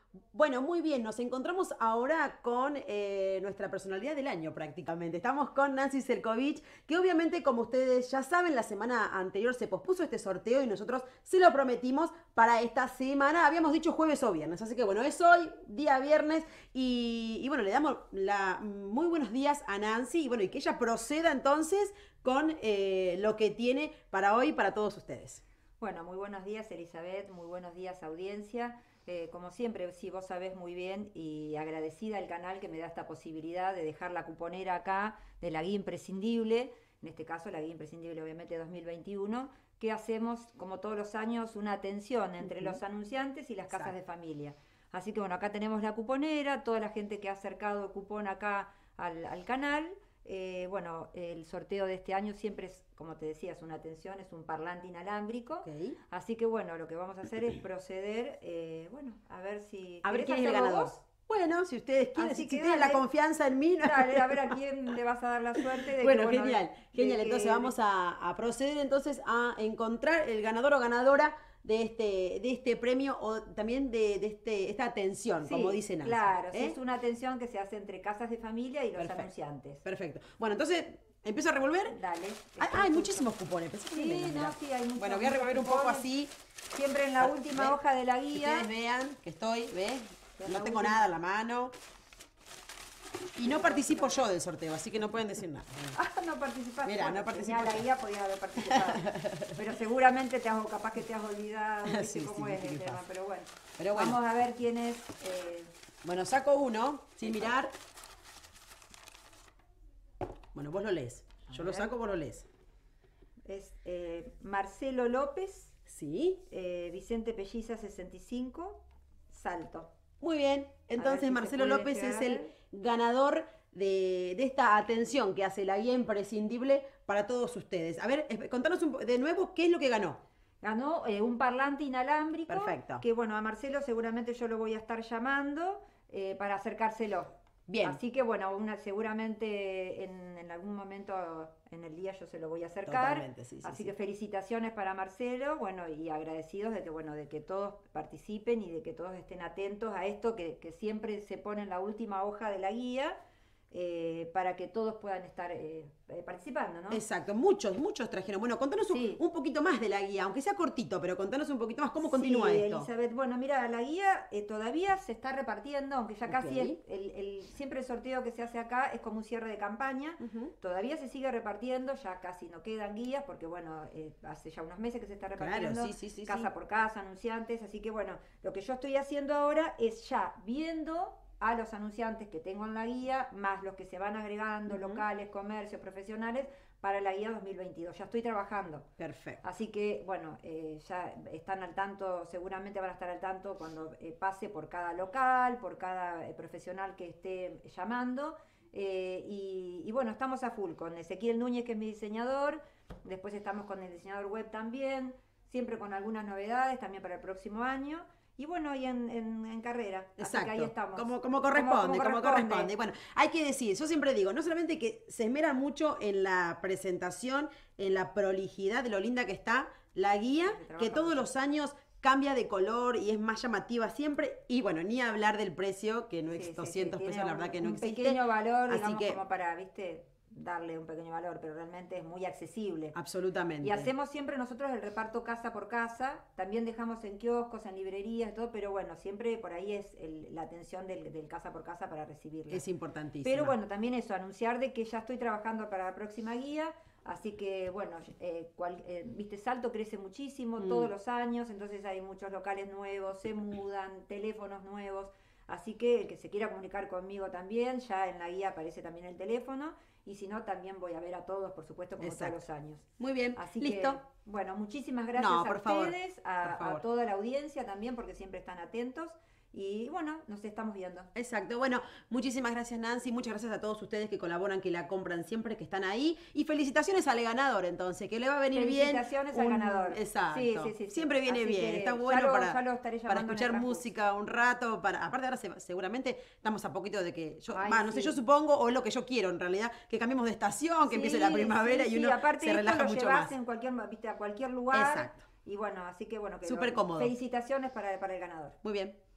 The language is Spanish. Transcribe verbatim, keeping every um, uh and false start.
Bueno, muy bien, nos encontramos ahora con eh, nuestra personalidad del año prácticamente. Estamos con Nancy Serkovich, que obviamente, como ustedes ya saben, la semana anterior se pospuso este sorteo y nosotros se lo prometimos para esta semana. Habíamos dicho jueves o viernes, así que bueno, es hoy, día viernes, y, y bueno, le damos la, muy buenos días a Nancy y bueno, y que ella proceda entonces con eh, lo que tiene para hoy para todos ustedes. Bueno, muy buenos días Elizabeth, muy buenos días audiencia. Eh, como siempre, sí, vos sabés muy bien y agradecida al canal que me da esta posibilidad de dejar la cuponera acá de la guía imprescindible, en este caso la guía imprescindible obviamente dos mil veintiuno, que hacemos como todos los años una atención entre Ujú. los anunciantes y las casas de Exacto. familia. Así que bueno, acá tenemos la cuponera, toda la gente que ha acercado el cupón acá al, al canal. Eh, bueno, el sorteo de este año siempre es, como te decía, es una atención, es un parlante inalámbrico. Ok. Así que bueno, lo que vamos a hacer es proceder, eh, bueno, a ver si... A ver ¿Querés quién es el hacerlo ganador. vos? Bueno, si ustedes quieren, si, Así si que tienen la dale, confianza en mí. No- dale, a ver a quién le vas a dar la suerte de que, Bueno, bueno, de, genial, de genial. Entonces que... vamos de- a, a proceder entonces a encontrar el ganador o ganadora de este, de este premio o también de, de este, esta atención, como Sí, dice Nancy. claro, sí, es ¿Eh? una atención que se hace entre casas de familia y los Perfecto, anunciantes. perfecto. Bueno, entonces empiezo a revolver. Dale, Ah, estoy ah, hay justo. muchísimos cupones, pensé que eran Sí, menos, no, mirá. sí, hay muchos, Bueno, voy a muchos revolver un poco cupones. así. Siempre en la Ah, última ¿ves? hoja de la Que guía. ustedes vean que estoy, ¿ves? En No la tengo última- nada en la mano. Y no participo yo del sorteo, así que no pueden decir nada. Ah, no participaste. Mira, Bueno, no participo tenía la yo. guía, podías haber participado. Pero seguramente te has, capaz que te has olvidado, viste Sí, sí, cómo es viste el qué tema, pasa. pero bueno. Pero bueno. Vamos a ver quién es. eh, Bueno, saco uno sin mirar. Bueno, vos lo lees. A Yo lo ver. saco, vos lo lees. es eh, Marcelo López, ¿Sí? eh, Vicente Pelliza sesenta y cinco, Salto. Muy bien. Entonces si se Marcelo puede López llegar es a el ver. ganador de, de esta atención que hace la guía imprescindible para todos ustedes. A ver, esp- contanos un po- de nuevo qué es lo que ganó. Ganó eh, un parlante inalámbrico. Perfecto. Que bueno, a Marcelo seguramente yo lo voy a estar llamando eh, para acercárselo. Bien. Así que bueno, una, seguramente en, en algún momento en el día yo se lo voy a acercar. Totalmente, sí, sí, Así sí. que felicitaciones para Marcelo, bueno, y agradecidos de que bueno, de que todos participen y de que todos estén atentos a esto que, que siempre se pone en la última hoja de la guía, eh, para que todos puedan estar eh, eh, participando, ¿no? Exacto, muchos, muchos trajeron. Bueno, contanos un, Sí. un poquito más de la guía, aunque sea cortito, pero contanos un poquito más cómo Sí, continúa esto. Elizabeth, bueno, mira, la guía eh, todavía se está repartiendo, aunque ya casi Ok. es el, el- siempre el sorteo que se hace acá es como un cierre de campaña. Ujú. Todavía se sigue repartiendo, ya casi no quedan guías, porque bueno, eh, hace ya unos meses que se está Claro, repartiendo, sí, sí, sí, casa sí. por casa, anunciantes, así que bueno, lo que yo estoy haciendo ahora es ya viendo a los anunciantes que tengo en la guía, más los que se van agregando, Ujú. locales, comercios, profesionales, para la guía dos mil veintidós. Ya estoy trabajando. Perfecto. Así que, bueno, eh, ya están al tanto, seguramente van a estar al tanto cuando eh, pase por cada local, por cada eh, profesional que esté llamando. Eh, y, y bueno, estamos a full con Ezequiel Núñez, que es mi diseñador. Después estamos con el diseñador web también, siempre con algunas novedades también para el próximo año. Y bueno, y en, en, en carrera. Así que ahí Exacto, estamos. como, como corresponde, como, como corresponde. Y bueno, hay que decir, yo siempre digo, no solamente que se esmeran mucho en la presentación, en la prolijidad de lo linda que está la guía, Sí, se trabaja que todos mucho. los años cambia de color y es más llamativa siempre. Y bueno, ni hablar del precio, que no Sí, es sí, sí, doscientos tiene pesos, la un, verdad que no un existe. pequeño valor, Así digamos, que, como para, viste, darle un pequeño valor, pero realmente es muy accesible. absolutamente. Y hacemos siempre nosotros el reparto casa por casa, también dejamos en kioscos, en librerías, todo, pero bueno, siempre por ahí es el- la atención del, del casa por casa para recibirla. Es importantísimo. Pero bueno, también eso, anunciar de que ya estoy trabajando para la próxima guía, así que bueno, eh, cual- eh, viste, Salto crece muchísimo Mm. todos los años, entonces hay muchos locales nuevos, se mudan, teléfonos nuevos, así que el que se quiera comunicar conmigo también, ya en la guía aparece también el teléfono, y si no, también voy a ver a todos, por supuesto, como Exacto. todos los años. Muy bien, Así listo. que, bueno, muchísimas gracias No, a por favor, ustedes, a, por favor. a toda la audiencia también, porque siempre están atentos. Y bueno, nos estamos viendo. Exacto. Bueno, muchísimas gracias Nancy, muchas gracias a todos ustedes que colaboran, que la compran siempre, que están ahí. Y felicitaciones al ganador entonces, que le va a venir bien. Felicitaciones al un- ganador. Exacto. Sí, sí, sí, sí. Siempre viene Así bien, que está ya bueno lo- para, ya lo estaré para llamando en el escuchar transcurso. música un rato. Para, aparte ahora se- seguramente estamos a poquito de que yo, Ay, va, no sé, sí. yo supongo, o es lo que yo quiero en realidad, que cambiemos de estación, que empiece la Sí, primavera sí, y sí. uno Aparte se esto relaja lo mucho llevas más. en cualquier, viste, a cualquier lugar. Exacto. Y bueno, así que bueno, que Súper lo- cómodo. felicitaciones para, para el ganador. Muy bien.